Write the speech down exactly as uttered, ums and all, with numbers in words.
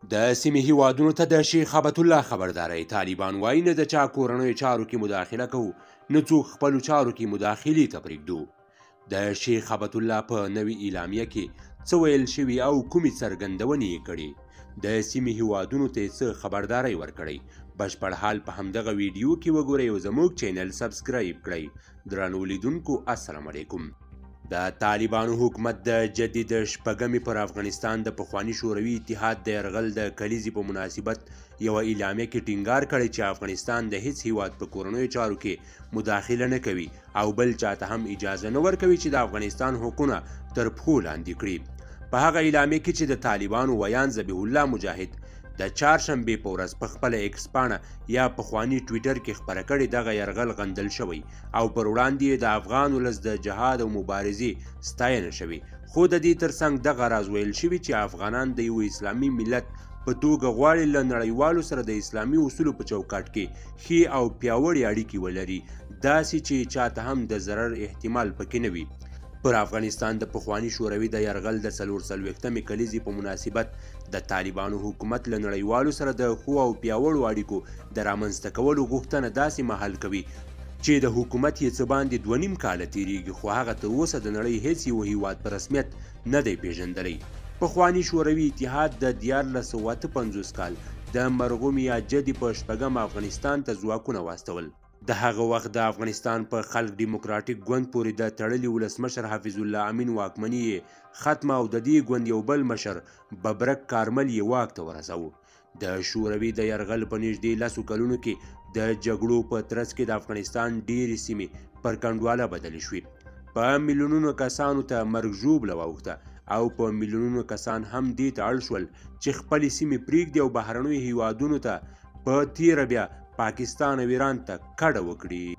د سیمې هیوادونو ته د شیخ هبت الله خبرداری. طالبان وایي نه د چا کورنیو چارو کې مداخله کوو، نه څوک خپلو چارو کې مداخلې ته پرېږدو. د شیخ هبت الله په نوې اعلامیه کې څه ویل شوي او کومې څرګندونې یې کړي؟ د سیمې هیوادونو ته یې څه خبرداری ورکړی؟ بشپړ حال په همدغه ویډیو کې وګورئ او زموږ چینل سبسکرایب کړئ. درنو لیدونکو السلام علیکم. د طالبانو حکومت د جدید شپږمې پر افغانستان د پخواني شوروي اتحاد د یرغل د کلیزې په مناسبت یوه اعلامیه کې ټینګار کړی چې افغانستان د هیڅ هیواد په کورنیو چارو کې مداخله نه کوي او بل چاته هم اجازه نه ورکوي چې د افغانستان حقونه تر پښو لاندې کړي. په هغه اعلامیه کې چې د طالبانو ویان ذبیح الله مجاهد د چهارشنبې په ورځ په خپله ایکس پاڼه یا پخواني ټویټر کې خپره کړې دغه یرغل غندل شوی او پر وړاندې یې د افغان ولس د جهاد او مبارزې ستاینه شوې، خو د دې ترڅنګ دغه راز ویل شوي چې افغانان د یو اسلامي ملت په توګه غواړي له نړیوالو سره د اسلامي اصولو په چوکاټ کې ښې او پیاوړې اړیکې ولري، داسې چې چاته هم د ضرر احتمال پکې نه وي. پر افغانستان د پخواني شوروي د یرغل د څلور څلوېښتمې کلیزې په مناسبت د طالبانو حکومت له نړیوالو سره د ښو او پیاوړو اړیکو د رامنځته کولو غوښتنه داسې مهال کوي چې د حکومت یې څه باندې دوه نیم کاله تیریږي، خو هغه تر اوسه د نړۍ هیڅ یو هیواد په رسمیت نه دی پیژندلی. پخواني شوروي اتحاد د دیارلس سوه اته پنځوس کال د مرغوم یا جدي په شپږم افغانستان ته ځواکونه واستول. د هغه وخت د افغانستان په خلق ډیموکراتیک ګوند پورې د تړلي ولسمشر حفیظ الله امین واکمني یې ختمه او د دې ګوند یو بل مشر ببرک کارمل یې واک ته ورساوه. د شوروي د یرغل په نږدې لسو کلونو کې د جګړو په ترڅ کې د افغانستان ډېرې سیمې پر کنډواله بدلې شوې. په میلیونونو کسانو ته مرګ ژوبله واوښته او په میلیونونو کسان هم دې ته اړ شول چې خپلې سیمې پرېږدي او بهرنیو هیوادونو ته په تیره بیا پاکستان او ایران ته کډه وکړي.